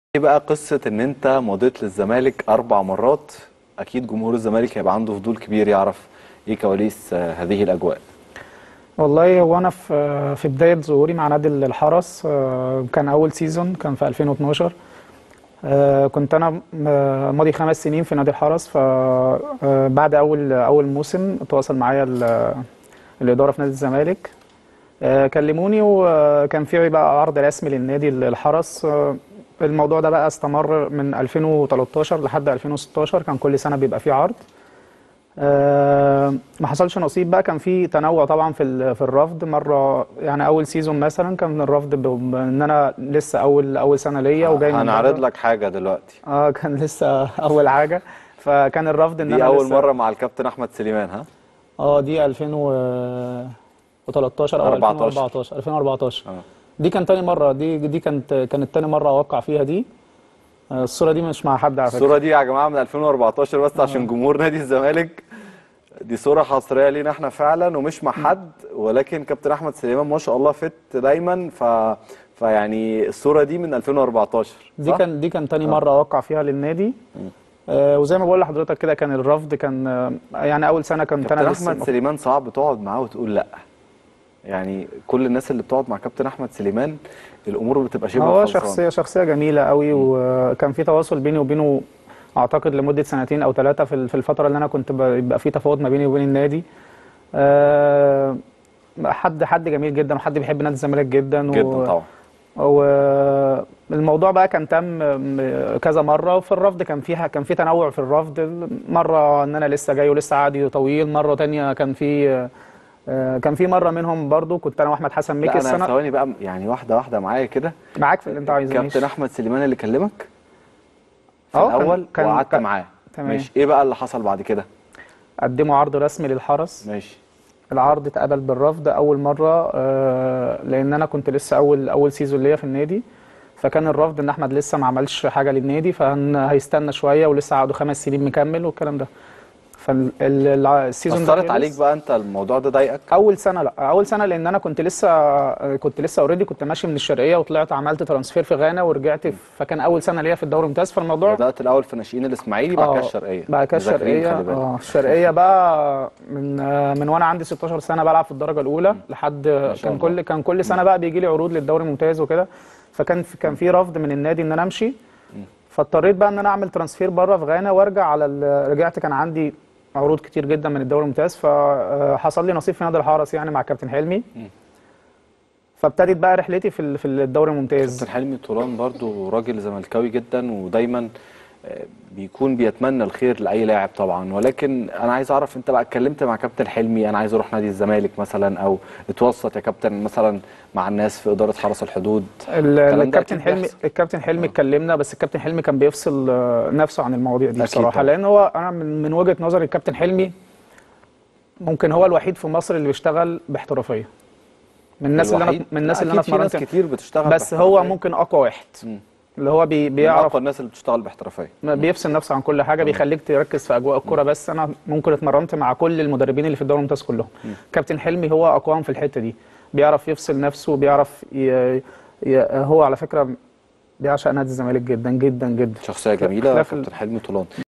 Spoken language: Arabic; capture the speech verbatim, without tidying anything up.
ايه بقى قصة ان انت مضيت للزمالك اربع مرات؟ اكيد جمهور الزمالك هيبقى عنده فضول كبير يعرف ايه كواليس آه، هذه الاجواء. والله هو انا في في بدايه ظهوري مع نادي الحرس، آه، كان اول سيزون كان في ألفين واتناشر. آه، كنت انا م- ماضي خمس سنين في نادي الحرس. فبعد اول اول موسم تواصل معايا ال- الاداره في نادي الزمالك. آه، كلموني وكان في بقى عرض رسمي للنادي الحرس. آه، الموضوع ده بقى استمر من ألفين وتلتاشر لحد ألفين وستاشر، كان كل سنه بيبقى فيه عرض. آه، ما حصلش نصيب بقى. كان في تنوع طبعا في ال- في الرفض. مره يعني اول سيزون مثلا كان الرفض ب- بان انا لسه اول اول سنه ليا وجاي ه- من هنعرض بره. لك حاجة دلوقتي. اه كان لسه اول حاجه. فكان الرفض ان دي انا اول لسه. مرة مع الكابتن احمد سليمان، ها؟ اه دي ألفين وتلتاشر او اربعتاشر. ألفين واربعتاشر ألفين واربعتاشر. اه. دي كان تاني مره. دي دي كانت كانت تاني مره اوقع فيها دي. آه، الصوره دي مش مع حد على فكره. الصورة دي يا جماعة من ألفين واربعتاشر، بس عشان جمهور نادي الزمالك دي صورة حصرية لينا احنا فعلا ومش مع حد، ولكن كابتن احمد سليمان ما شاء الله فت دايما. ف فيعني الصورة دي من ألفين واربعتاشر، دي صح؟ كان دي كان تاني اه. مره اوقع فيها للنادي. آه، وزي ما بقول لحضرتك كده كان الرفض كان، آه، يعني اول سنه كنت كابتن انا لسه احمد المفروض. سليمان صعب تقعد معاه وتقول لا. يعني كل الناس اللي بتقعد مع كابتن احمد سليمان الامور بتبقى شبه هو خلصانه. شخصيه شخصيه جميله قوي، م. وكان في تواصل بيني وبينه اعتقد لمده سنتين او ثلاثه في ال- في الفتره اللي انا كنت ب- بيبقى في تفاوض ما بيني وبين النادي. آه، حد حد جميل جدا وحد بيحب نادي الزمالك جدا. جدا و طبعا. والموضوع بقى كان تم م- كذا مره. وفي الرفض كان فيها كان في تنوع في الرفض. مره ان انا لسه جاي ولسه عادي طويل، مره تانية كان في، آه، كان في مره منهم برضو كنت انا واحمد حسن ميكي لا انا السنه. ثواني بقى، يعني واحده واحده معايا كده. معاك في اللي انت عايزه، كابتن ماشي. احمد سليمان اللي كلمك في اه كان الاول كان وقعدت كان- معاه، تمام. ماشي، ايه بقى اللي حصل بعد كده؟ قدموا عرض رسمي للحرس. ماشي. العرض اتقبل بالرفض اول مره، آه، لان انا كنت لسه اول اول سيزون ليا في النادي. فكان الرفض ان احمد لسه ما عملش حاجه للنادي، فهيستنى شويه ولسه عقده خمس سنين مكمل والكلام ده. فالسيزون ده اثرت عليك خلص. بقى انت الموضوع ده ضايقك؟ اول سنه لا، اول سنه لان انا كنت لسه كنت لسه اوريدي كنت ماشي من الشرقيه وطلعت عملت ترانسفير في غانا ورجعت. فكان اول سنه ليا في الدوري الممتاز. فالموضوع بدات الاول في ناشئين الاسماعيلي بعد كده اه الشرقيه. بعد كده مذاكرين، الشرقيه. خلي بالك. اه الشرقيه بقى من آه من وانا عندي ستاشر سنه بلعب في الدرجه الاولى لحد. ما شاء كان الله. كل كان كل سنه بقى بيجي لي عروض للدوري الممتاز وكده. فكان في كان في رفض من النادي ان انا امشي. فاضطريت بقى ان انا اعمل ترانسفير بره في غانا وارجع على ال- رجعت. كان عندي عروض كتير جدا من الدوري الممتاز. فحصل لي نصيب في نادي الحرس يعني مع كابتن حلمي. فابتدت بقى رحلتي في ال- في الدوري الممتاز. كابتن حلمي طولان برضو راجل زملكاوي جدا، ودايما آه، بيكون بيتمنى الخير لاي لاعب طبعا. ولكن انا عايز اعرف، انت بقى اتكلمت مع كابتن حلمي انا عايز اروح نادي الزمالك مثلا، او اتوسط يا كابتن مثلا مع الناس في اداره حرس الحدود؟ ال- الكلام ده الكابتن اكيد حلمي بيحصل. الكابتن حلمي آه. اتكلمنا، بس الكابتن حلمي كان بيفصل آه، نفسه عن المواضيع دي اكيد بصراحه. طبعا. لان هو انا من من وجهه نظري الكابتن حلمي ممكن هو الوحيد في مصر اللي بيشتغل باحترافيه من الناس اللي انا الوحيد؟ من لا الناس اللي انا اكيد في ناس اتمرنت. كتير بتشتغل بس هو باحترافيه. ممكن اقوى واحد، مم. اللي هو بي من بيعرف اقوى الناس اللي بتشتغل باحترافيه. بيفصل نفسه عن كل حاجه، بيخليك تركز في اجواء الكوره بس. انا ممكن اتمرنت مع كل المدربين اللي في الدوري الممتاز كلهم. كابتن حلمي هو اقواهم في الحته دي. بيعرف يفصل نفسه، بيعرف ي... ي... هو على فكره بيعشق نادي الزمالك جدا جدا جدا. شخصيه جميله خلاف ال... كابتن حلمي طولان.